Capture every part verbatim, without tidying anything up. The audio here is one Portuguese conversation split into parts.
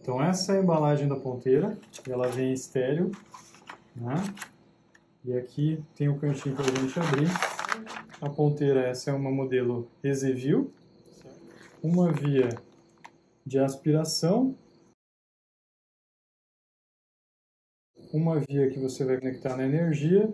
Então essa é a embalagem da ponteira, ela vem estéreo, né? E aqui tem o cantinho para a gente abrir. A ponteira, essa é uma modelo Exevil, uma via de aspiração, uma via que você vai conectar na energia,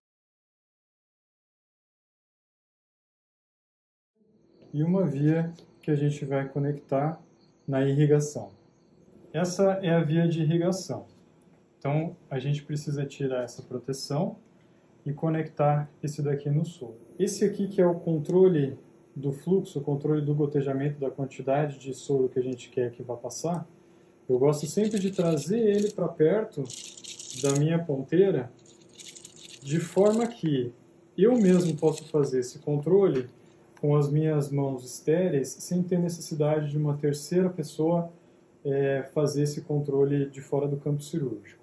e uma via que a gente vai conectar na irrigação. Essa é a via de irrigação. Então a gente precisa tirar essa proteção e conectar esse daqui no solo. Esse aqui que é o controle do fluxo, o controle do gotejamento, da quantidade de soro que a gente quer que vá passar, eu gosto sempre de trazer ele para perto da minha ponteira, de forma que eu mesmo posso fazer esse controle com as minhas mãos estéreis, sem ter necessidade de uma terceira pessoa é, fazer esse controle de fora do campo cirúrgico.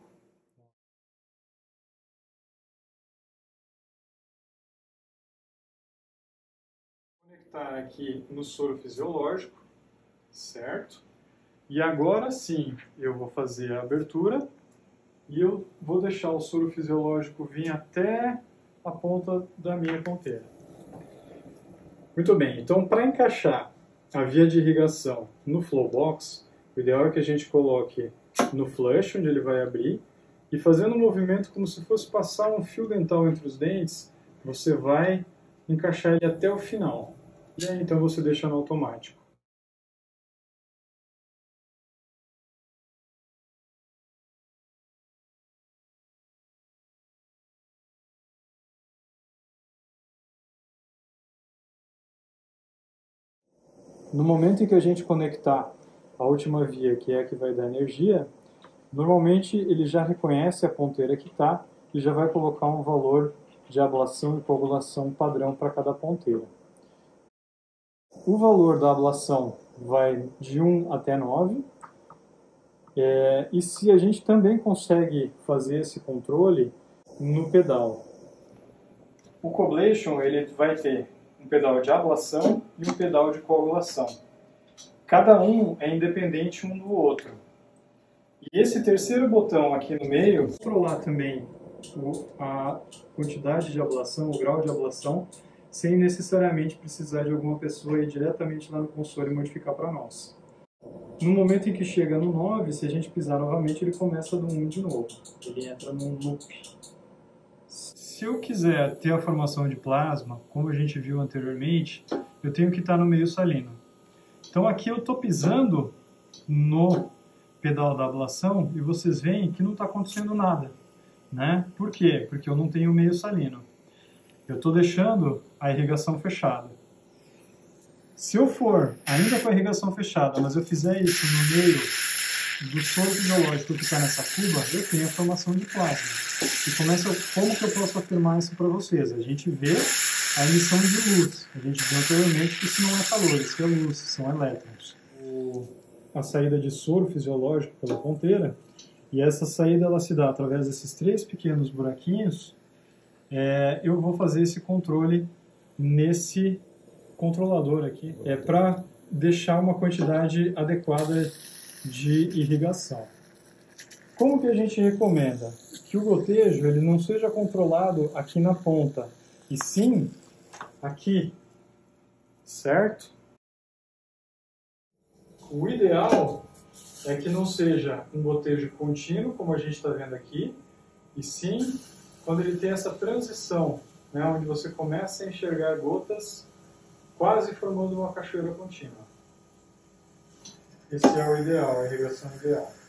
Vou conectar aqui no soro fisiológico, certo? E agora sim, eu vou fazer a abertura e eu vou deixar o soro fisiológico vir até a ponta da minha ponteira. Muito bem, então para encaixar a via de irrigação no flow box, o ideal é que a gente coloque no flush, onde ele vai abrir, e fazendo um movimento como se fosse passar um fio dental entre os dentes, você vai encaixar ele até o final. E aí então você deixa no automático. No momento em que a gente conectar a última via, que é a que vai dar energia, normalmente ele já reconhece a ponteira que está e já vai colocar um valor de ablação e coagulação padrão para cada ponteira. O valor da ablação vai de um até nove, é, e se a gente também consegue fazer esse controle no pedal. O Coblation ele vai ter um pedal de ablação e um pedal de coagulação. Cada um é independente um do outro. E esse terceiro botão aqui no meio, controlar também a quantidade de ablação, o grau de ablação, sem necessariamente precisar de alguma pessoa ir diretamente lá no console e modificar para nós. No momento em que chega no nove, se a gente pisar novamente, ele começa do um de novo. Ele entra num loop. Se eu quiser ter a formação de plasma, como a gente viu anteriormente, eu tenho que estar no meio salino. Então aqui eu estou pisando no pedal da ablação e vocês veem que não está acontecendo nada, né? Por quê? Porque eu não tenho meio salino. Eu estou deixando a irrigação fechada. Se eu for ainda com a irrigação fechada, mas eu fizer isso no meio do soro fisiológico que está nessa cuba, eu tenho a formação de plasma. E começa, como que eu posso afirmar isso para vocês? A gente vê a emissão de luz. A gente viu anteriormente que isso não é calor, isso é luz, são elétrons. O, a saída de soro fisiológico pela ponteira, e essa saída ela se dá através desses três pequenos buraquinhos. É, eu vou fazer esse controle nesse controlador aqui, é para deixar uma quantidade adequada de irrigação. Como que a gente recomenda? Que o gotejo ele não seja controlado aqui na ponta, e sim aqui, certo? O ideal é que não seja um gotejo contínuo, como a gente está vendo aqui, e sim quando ele tem essa transição, né, onde você começa a enxergar gotas quase formando uma cachoeira contínua. Esse é o ideal, a irrigação ideal.